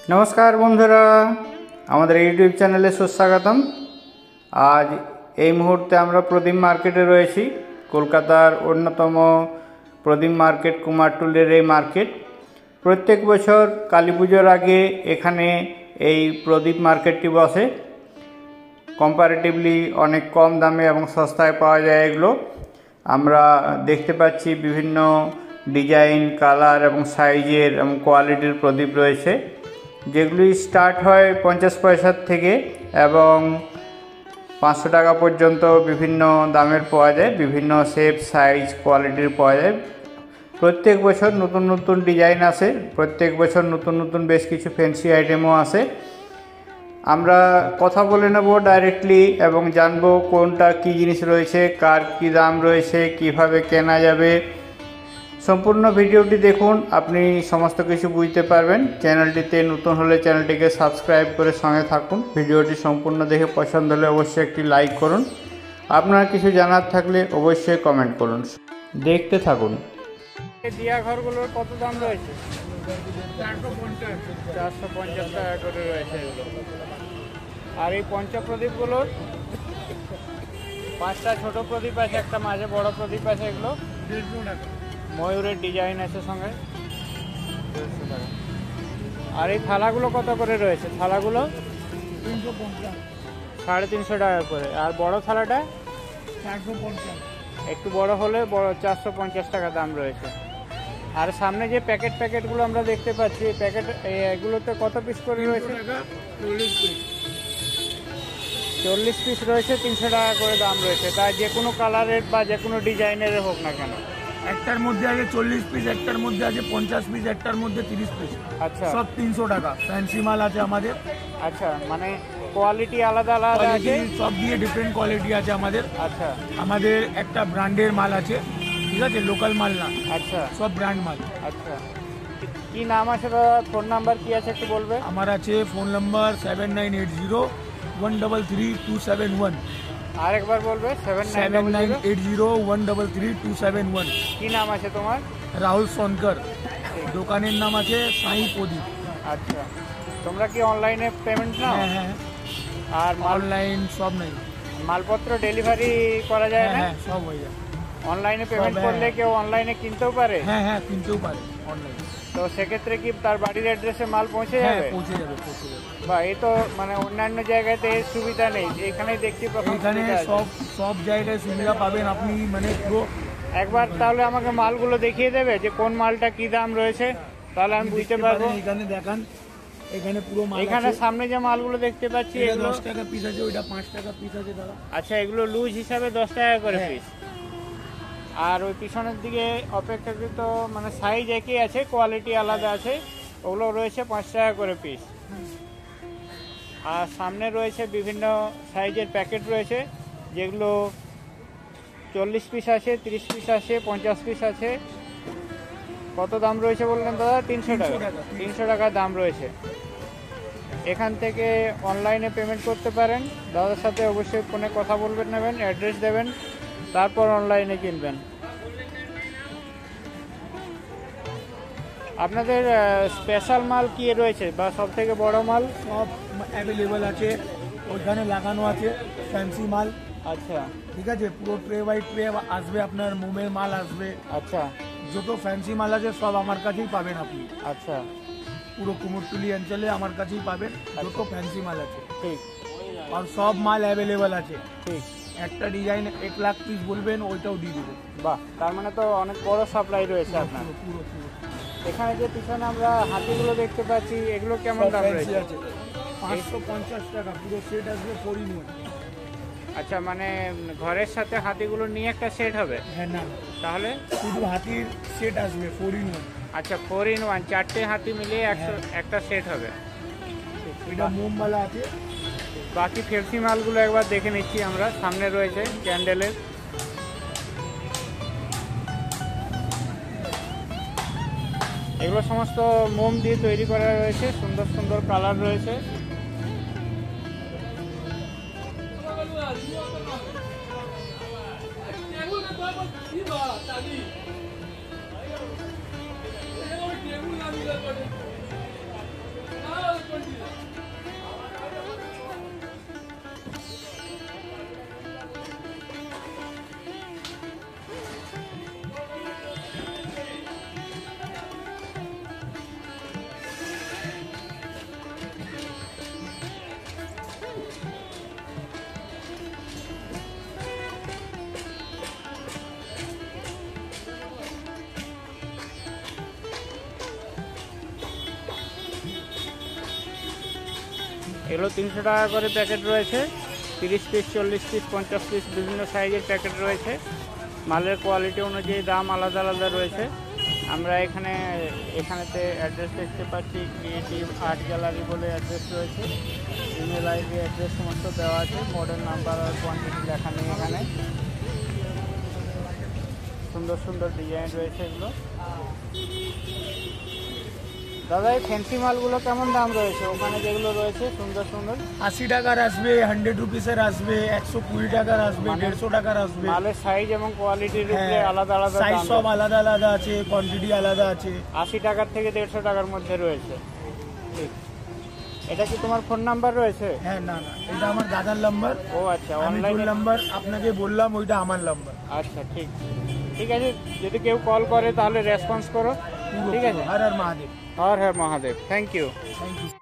नमस्कार बंधुरा हमारे यूट्यूब चैनले सुस्वागतम। आज এই মুহূর্তে আমরা প্রদীপ মার্কেটে রয়েছি। কলকাতার অন্যতম প্রদীপ মার্কেট কুমারটুলির এই মার্কেট প্রত্যেক বছর কালী পুজোর আগে এখানে এই প্রদীপ মার্কেটটি বসে। কম্পারেটিভলি অনেক কম দামে এবং সস্তায় পাওয়া যায় এগুলো। আমরা দেখতে পাচ্ছি বিভিন্ন ডিজাইন, কালার এবং সাইজের এবং কোয়ালিটির প্রদীপ রয়েছে, যেগুলি স্টার্ট হয় 50 পয়সার থেকে এবং 500 টাকা পর্যন্ত বিভিন্ন দামের পাওয়া যায়। বিভিন্ন শেপ, সাইজ, কোয়ালিটির পাওয়া যায়। প্রত্যেক বছর নতুন নতুন ডিজাইন আসে, প্রত্যেক বছর নতুন নতুন বেশ কিছু ফ্যান্সি আইটেমও আসে। আমরা কথা বলে নেব ডাইরেক্টলি এবং জানবো কোনটা কী জিনিস রয়েছে, কার কী দাম রয়েছে, কিভাবে কেনা যাবে। সম্পূর্ণ ভিডিওটি দেখুন, আপনি সমস্ত কিছু বুঝতে পারবেন। চ্যানেলটিতে নতুন হলে চ্যানেলটিকে সাবস্ক্রাইব করে সঙ্গে থাকুন। ভিডিওটি সম্পূর্ণ দেখে পছন্দ হলে অবশ্যই একটি লাইক করুন। আপনার কিছু জানার থাকলে অবশ্যই কমেন্ট করুন। দেখতে থাকুন। দিয়া ঘরগুলোর কত দাম রয়েছে? 450 টাকা করে রয়েছে এগুলো। আর এই পঞ্চপ্রদীপগুলোর 5টা ছোট প্রদীপ আছে, একটা মাঝে বড় প্রদীপ আছে। এগুলো 150 টাকা। ময়ূরের ডিজাইন আছে সঙ্গে 150 টাকা। আর এই থালাগুলো কত করে রয়েছে? থালাগুলো 350, 350 টাকা করে। আর বড় থালাটা 450, একটু বড় হলে বড় 450 টাকা দাম রয়েছে। আর সামনে যে প্যাকেটগুলো আমরা দেখতে পাচ্ছি, এই প্যাকেট এগুলোতে কত পিস করে রয়েছে? 40 পিস রয়েছে, 300 টাকা করে দাম রয়েছে। তাই যে কোনো কালারের বা যে কোনো ডিজাইনের হোক না কেন। একটার মধ্যে আছে 40 পিস, একটার মধ্যে আছে 50 পিস, একটার মধ্যে 30 পিস। আচ্ছা, সব 300 টাকা। ফ্যান্সি মাল আছে আমাদের। আচ্ছা, মানে কোয়ালিটি আলাদা আলাদা আছে, সব দিয়ে ডিফারেন্ট কোয়ালিটি আছে আমাদের। আচ্ছা, আমাদের একটা ব্র্যান্ডের মাল আছে, ঠিক আছে, লোকাল মাল না। আচ্ছা, সব ব্র্যান্ড মাল। আচ্ছা, কি নাম আছে দাদা? ফোন নাম্বার কি আছে একটু বলবে? আমার আছে ফোন নাম্বার 7980133271। আরেকবার বলবে? 7980133271। কি নাম আছে তোমার? রাহুল সোনকর। দোকানের নাম আছে সাই প্রদীপ। আচ্ছা, তোমরা কি অনলাইনে পেমেন্ট নাও? হ্যাঁ হ্যাঁ। আর অনলাইন সব নেই, মালপত্র ডেলিভারি করা যায় না? হ্যাঁ সব হয়ে যায়। অনলাইনে পেমেন্ট করলে কেউ অনলাইনে কিনতেও পারে? হ্যাঁ হ্যাঁ, কিনতেও পারে অনলাইনে। তো সেক্ষেত্রে কি তার বাড়ির অ্যাড্রেসে মাল পৌঁছে যাবে? পৌঁছে যাবে, পৌঁছে যাবে। বা এই তো মানে অন্যান্য জায়গাতে এই সুবিধা নেই, এখানেই দেখছি প্রথম। এখানে সব জায়গায় সুবিধা পাবেন আপনি, মানে পুরো। একবার তাহলে আমাকে মালগুলো দেখিয়ে দেবে যে কোন মালটা কি দাম রয়েছে, তাহলে আমি বুঝতে পারবো। এখানে দেখান, এখানে পুরো মাল। এখানে সামনে যে মালগুলো দেখতে পাচ্ছি এগুলো 10 টাকা পিস আছে, ওইটা 5 টাকা পিস আছে দাদা। আচ্ছা, এগুলো লুজ হিসাবে 10 টাকা করে পিস। আর ওই পিছনের দিকে অপেক্ষাকৃত মানে সাইজ একই আছে, কোয়ালিটি আলাদা আছে, ওগুলো রয়েছে 5 টাকা করে পিস। আর সামনে রয়েছে বিভিন্ন সাইজের প্যাকেট রয়েছে, যেগুলো 40 পিস আছে, 30 পিস আছে, 50 পিস আছে। কত দাম রয়েছে বললেন দাদা? 300 টাকা। 300 টাকা দাম রয়েছে। এখান থেকে অনলাইনে পেমেন্ট করতে পারেন। দাদার সাথে অবশ্যই ফোনে কথা বলবেন, নেবেন, অ্যাড্রেস দেবেন, তারপর অনলাইনে কিনবেন। আপনাদের স্পেশাল মাল কি রয়েছে বা সব থেকে বড় মাল? সব অ্যাভেলেবল আছে, ওইখানে লাগানো আছে ফ্যান্সি মাল। আচ্ছা, ঠিক আছে, পুরো ট্রে বাই ট্রে আসবে, আপনার মোমের মাল আসবে। আচ্ছা, যত ফ্যান্সি মাল আছে সব আমার কাছেই পাবেন আপনি। আচ্ছা, পুরো কুমোরটুলি অঞ্চলে আমার কাছেই পাবেন যত ফ্যান্সি মাল আছে। ঠিক। আর সব মাল অ্যাভেলেবল আছে। ঠিক। একটা ডিজাইন 1 লাখ পিস বলবেন, ওইটাও দিয়ে দেবো। বাহ, তার মানে তো অনেক বড় সাপ্লাই রয়েছে আপনার। পুরো পুরো। এখানে যে পিছনে আমরা হাতিগুলো দেখতে পাচ্ছি, এগুলো কেমন দাম রয়েছে? 550 টাকা পুরো সেট আসবে, 4 in 1। আচ্ছা, মানে ঘরের সাথে হাতিগুলো নিয়ে একটা সেট হবে? হ্যাঁ, না তাহলে শুধু হাতির সেট আসবে 4 in 1। আচ্ছা, 4 in 1, 4টে হাতি মিলিয়ে একটা সেট হবে। এটা মোমবালা আছে। বাকি ফেন্সি মালগুলো একবার দেখে নিচ্ছি আমরা। সামনে রয়েছে ক্যান্ডেলের। এগুলো সমস্ত মোম দিয়ে তৈরি করা রয়েছে, সুন্দর সুন্দর কালার রয়েছে। এগুলো 300 টাকা করে প্যাকেট রয়েছে। 30 পিস, 40 পিস, 50 পিস বিভিন্ন সাইজের প্যাকেট রয়েছে। মালের কোয়ালিটি অনুযায়ী দাম আলাদা আলাদা রয়েছে। আমরা এখানেতে অ্যাড্রেস দেখতে পাচ্ছি, ক্রিয়েটিভ আর্ট গ্যালারি বলে অ্যাড্রেস রয়েছে। ইমেল আইডি অ্যাড্রেস সমস্ত দেওয়া আছে। মডেল নাম্বার আর কোয়ান্টিটি লেখা নেই এখানে। সুন্দর সুন্দর ডিজাইন রয়েছে এগুলো। দাদা এই ফ্যান্সি মালগুলো কেমন দাম রয়েছে ওখানে যেগুলো রয়েছে সুন্দর সুন্দর? 80 টাকার আসবে, 100 রুপিসের আসবে, 120 টাকার আসবে, 150 টাকার আসবে। মালের সাইজ এবং কোয়ালিটির উপরে আলাদা আলাদা সাইজ দাম সব রয়েছে। আলাদা আলাদা আছে, কোয়ান্টিটি আলাদা আছে। 80 টাকার থেকে 150 টাকার মধ্যে রয়েছে। ঠিক, এটা কি তোমার ফোন নাম্বার রয়েছে? হ্যাঁ, না না, এটা আমার দাদার নাম্বার। ও আচ্ছা, আমি অনলাইনে নাম্বার আপনাকে বললাম, ওইটা আমার নাম্বার। আচ্ছা, ঠিক ঠিক আছে। যদি কেউ কল করে তাহলে রেসপন্স করো। ঠিক আছে। Har Har Mahadev. Har Har Mahadev. Thank you. Thank you.